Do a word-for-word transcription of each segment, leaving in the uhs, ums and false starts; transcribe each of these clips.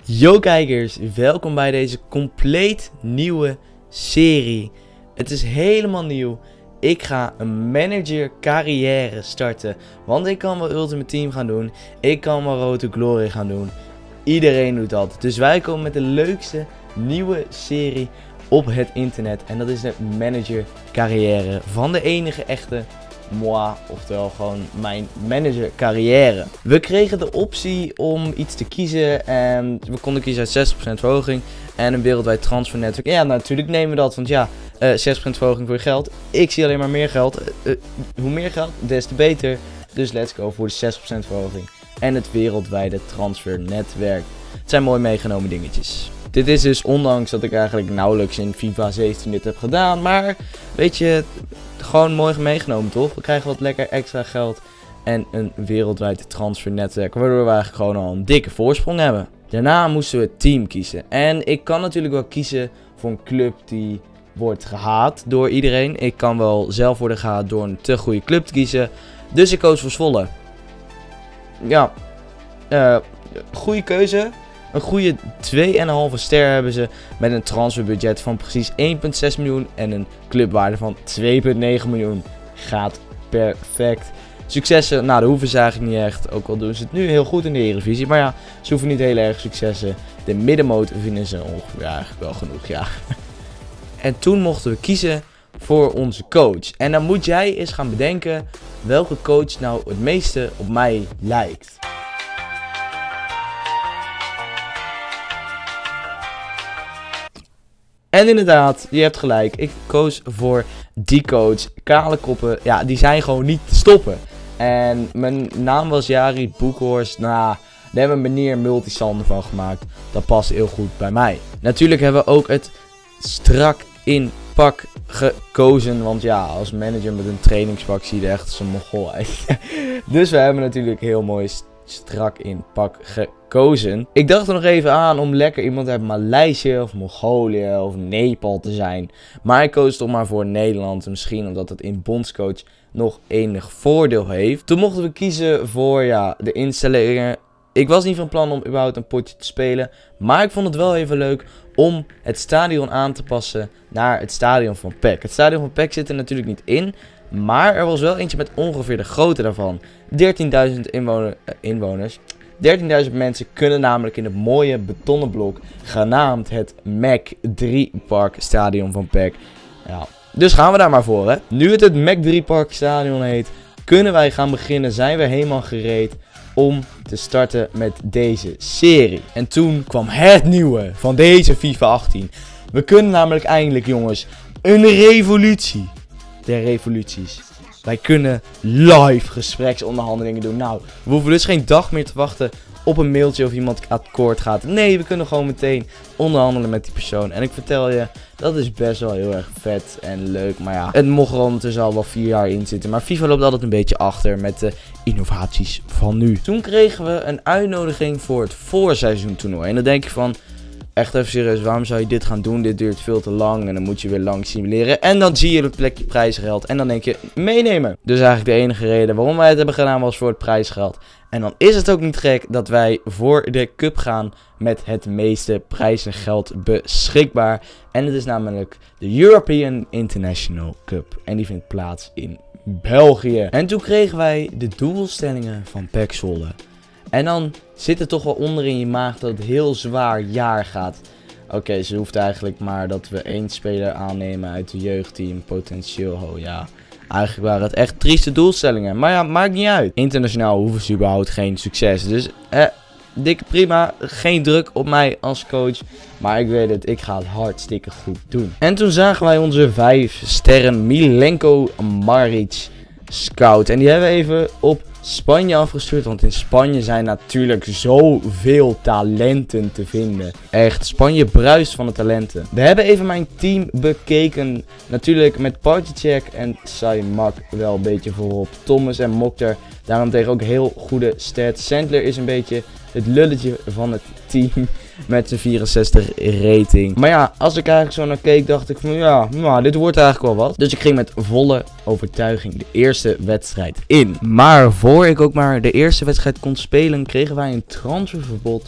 Yo kijkers, welkom bij deze compleet nieuwe serie. Het is helemaal nieuw. Ik ga een manager carrière starten. Want ik kan wel Ultimate Team gaan doen. Ik kan wel Road to Glory gaan doen. Iedereen doet dat. Dus wij komen met de leukste nieuwe serie op het internet. En dat is de manager carrière van de enige echte moi, oftewel gewoon mijn manager carrière. We kregen de optie om iets te kiezen en we konden kiezen uit zestig procent verhoging en een wereldwijd transfernetwerk. Ja, natuurlijk nemen we dat, want ja, uh, zestig procent verhoging voor je geld. Ik zie alleen maar meer geld. Uh, uh, hoe meer geld, des te beter. Dus let's go voor de zestig procent verhoging en het wereldwijde transfernetwerk. Het zijn mooi meegenomen dingetjes. Dit is dus ondanks dat ik eigenlijk nauwelijks in FIFA zeventien dit heb gedaan. Maar weet je, gewoon mooi meegenomen toch? We krijgen wat lekker extra geld en een wereldwijd transfernetwerk. Waardoor we eigenlijk gewoon al een dikke voorsprong hebben. Daarna moesten we het team kiezen. En ik kan natuurlijk wel kiezen voor een club die wordt gehaat door iedereen. Ik kan wel zelf worden gehaat door een te goede club te kiezen. Dus ik koos voor Zwolle. Ja, uh, goede keuze. Een goede twee komma vijf ster hebben ze met een transferbudget van precies één komma zes miljoen en een clubwaarde van twee komma negen miljoen. Gaat perfect. Successen, nou dat hoeven ze eigenlijk niet echt, ook al doen ze het nu heel goed in de Eredivisie. Maar ja, ze hoeven niet heel erg successen. De middenmoot vinden ze ongeveer eigenlijk wel genoeg, ja. En toen mochten we kiezen voor onze coach. En dan moet jij eens gaan bedenken welke coach nou het meeste op mij lijkt. En inderdaad, je hebt gelijk. Ik koos voor die coach. Kale koppen, ja, die zijn gewoon niet te stoppen. En mijn naam was Jari Boekhorst. Nou, daar hebben we een meneer Multisander van gemaakt. Dat past heel goed bij mij. Natuurlijk hebben we ook het strak in pak gekozen. Want ja, als manager met een trainingspak zie je er echt als een mogol uit. Dus we hebben natuurlijk heel mooi strak in pak gekozen. Ik dacht er nog even aan om lekker iemand uit Maleisië of Mongolië of Nepal te zijn. Maar ik koos toch maar voor Nederland. Misschien omdat het in bondscoach nog enig voordeel heeft. Toen mochten we kiezen voor ja, de instellingen. Ik was niet van plan om überhaupt een potje te spelen. Maar ik vond het wel even leuk om het stadion aan te passen naar het stadion van P E C. Het stadion van P E C zit er natuurlijk niet in. Maar er was wel eentje met ongeveer de grootte daarvan. dertienduizend inwoner, uh, inwoners. dertienduizend mensen kunnen namelijk in het mooie betonnen blok genaamd het M A C drie Park Stadion van P E C. Ja, dus gaan we daar maar voor, hè. Nu het het M A C drie Park Stadion heet, kunnen wij gaan beginnen. Zijn we helemaal gereed om te starten met deze serie. En toen kwam het nieuwe van deze FIFA achttien. We kunnen namelijk eindelijk, jongens, een revolutie der revoluties. Wij kunnen live gespreksonderhandelingen doen. Nou, we hoeven dus geen dag meer te wachten op een mailtje of iemand akkoord gaat. Nee, we kunnen gewoon meteen onderhandelen met die persoon. En ik vertel je, dat is best wel heel erg vet en leuk. Maar ja, het mocht er ondertussen al wel vier jaar in zitten. Maar FIFA loopt altijd een beetje achter met de innovaties van nu. Toen kregen we een uitnodiging voor het voorseizoentoernooi. En dan denk je van, echt even serieus, waarom zou je dit gaan doen? Dit duurt veel te lang en dan moet je weer lang simuleren. En dan zie je het plekje prijsgeld en dan denk je, meenemen. Dus eigenlijk de enige reden waarom wij het hebben gedaan was voor het prijsgeld. En dan is het ook niet gek dat wij voor de cup gaan met het meeste prijzengeld beschikbaar. En het is namelijk de European International Cup. En die vindt plaats in België. En toen kregen wij de doelstellingen van P E C Zwolle. En dan zit het toch wel onder in je maag dat het heel zwaar jaar gaat. Oké, okay, ze hoeft eigenlijk maar dat we één speler aannemen uit de jeugdteam. Potentieel, oh ja. Eigenlijk waren het echt trieste doelstellingen. Maar ja, maakt niet uit. Internationaal hoeven ze überhaupt geen succes. Dus, eh, dikke prima. Geen druk op mij als coach. Maar ik weet het, ik ga het hartstikke goed doen. En toen zagen wij onze vijf sterren Milenko Maric scout. En die hebben we even op Spanje afgestuurd, want in Spanje zijn natuurlijk zoveel talenten te vinden. Echt, Spanje bruist van de talenten. We hebben even mijn team bekeken. Natuurlijk met Partycheck en Saimak wel een beetje voorop. Thomas en Mokhtar daarentegen ook heel goede stats. Sandler is een beetje het lulletje van het team met zijn vierenzestig rating. Maar ja, als ik eigenlijk zo naar keek, dacht ik van ja, nou, dit wordt eigenlijk wel wat. Dus ik ging met volle overtuiging de eerste wedstrijd in. Maar voor ik ook maar de eerste wedstrijd kon spelen, kregen wij een transferverbod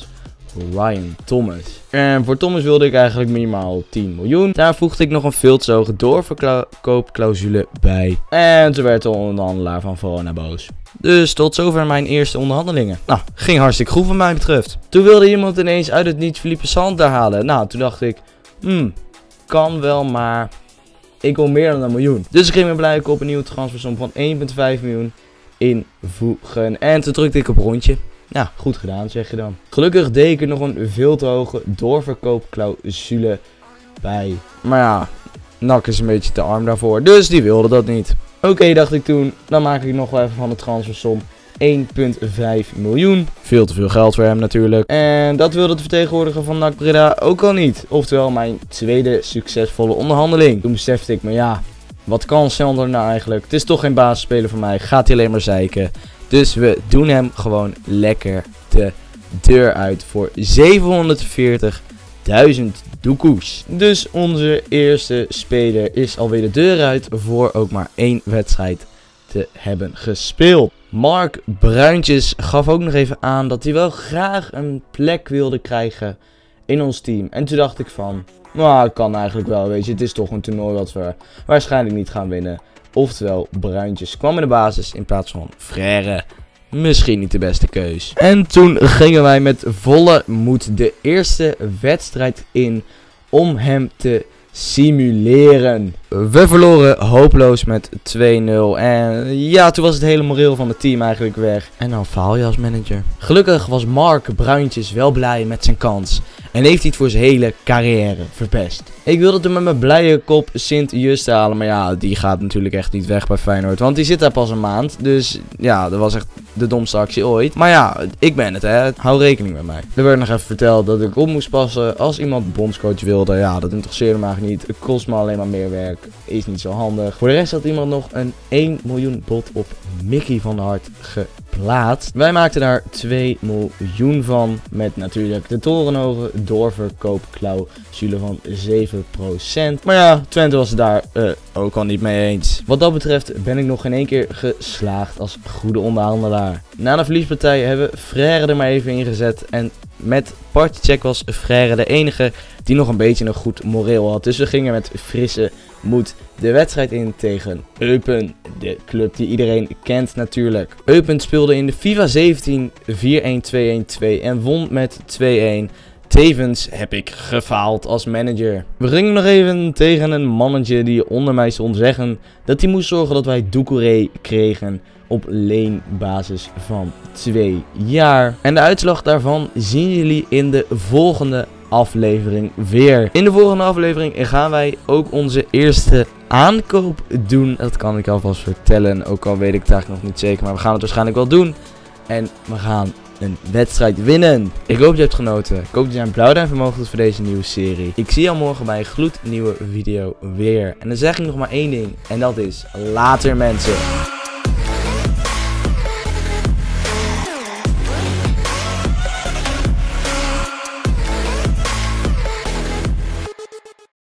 Ryan Thomas. En voor Thomas wilde ik eigenlijk minimaal tien miljoen. Daar voegde ik nog een veel te hoge doorverkoopclausule bij. En toen werd de onderhandelaar van Verona boos. Dus tot zover mijn eerste onderhandelingen. Nou, ging hartstikke goed wat mij betreft. Toen wilde iemand ineens uit het niets Felipe Sander halen. Nou, toen dacht ik, hmm, kan wel, maar ik wil meer dan een miljoen. Dus ik ging me blijkbaar op een nieuwe transfersom van één komma vijf miljoen invoegen. En toen drukte ik op rondje. Ja, goed gedaan, zeg je dan. Gelukkig deed ik er nog een veel te hoge doorverkoopclausule bij. Maar ja, N A C is een beetje te arm daarvoor, dus die wilde dat niet. Oké, okay, dacht ik toen, dan maak ik nog wel even van de transfersom één komma vijf miljoen. Veel te veel geld voor hem natuurlijk. En dat wilde de vertegenwoordiger van N A C Breda ook al niet. Oftewel mijn tweede succesvolle onderhandeling. Toen besefte ik me, ja, wat kan Sander nou eigenlijk? Het is toch geen basisspeler voor mij, gaat hij alleen maar zeiken. Dus we doen hem gewoon lekker de deur uit voor zevenhonderdveertigduizend doekoes. Dus onze eerste speler is alweer de deur uit voor ook maar één wedstrijd te hebben gespeeld. Mark Bruintjes gaf ook nog even aan dat hij wel graag een plek wilde krijgen in ons team. En toen dacht ik van, nou, kan eigenlijk wel, weet je, het is toch een toernooi wat we waarschijnlijk niet gaan winnen. Oftewel, Bruintjes kwam in de basis in plaats van Frère. Misschien niet de beste keus. En toen gingen wij met volle moed de eerste wedstrijd in om hem te simuleren. We verloren hopeloos met twee nul. En ja, toen was het hele moreel van het team eigenlijk weg. En dan faal je als manager. Gelukkig was Mark Bruintjes wel blij met zijn kans. En heeft hij het voor zijn hele carrière verpest. Ik wilde het met mijn blije kop Sint-Just halen. Maar ja, die gaat natuurlijk echt niet weg bij Feyenoord. Want die zit daar pas een maand. Dus ja, dat was echt de domste actie ooit. Maar ja, ik ben het, hè. Hou rekening met mij. Er werd nog even verteld dat ik op moest passen als iemand bondscoach wilde. Ja, dat interesseerde me eigenlijk niet. Het kost me alleen maar meer werk. Is niet zo handig. Voor de rest had iemand nog een één miljoen bod op Mickey van der Hart geplaatst. Wij maakten daar twee miljoen van. Met natuurlijk de torenhoge doorverkoopclausule van zeven procent. Maar ja, Twente was het daar uh, ook al niet mee eens. Wat dat betreft ben ik nog in één keer geslaagd als goede onderhandelaar. Na de verliespartij hebben we Frère er maar even ingezet. En met Partycheck was Frère de enige die nog een beetje een goed moreel had. Dus we gingen met frisse moed de wedstrijd in tegen Eupen. De club die iedereen kent natuurlijk. Eupen speelde in de FIFA zeventien vier een twee een twee en won met twee een. Tevens heb ik gefaald als manager. We gingen nog even tegen een mannetje die onder mij stond zeggen dat hij moest zorgen dat wij Doucouré kregen op leenbasis van twee jaar. En de uitslag daarvan zien jullie in de volgende aflevering weer. In de volgende aflevering gaan wij ook onze eerste aankoop doen. Dat kan ik alvast vertellen, ook al weet ik het eigenlijk nog niet zeker, maar we gaan het waarschijnlijk wel doen. En we gaan een wedstrijd winnen. Ik hoop je hebt genoten. Ik hoop dat je een blauw duimpje omhoog doet voor deze nieuwe serie. Ik zie jou morgen bij een gloednieuwe video weer. En dan zeg ik nog maar één ding. En dat is later mensen.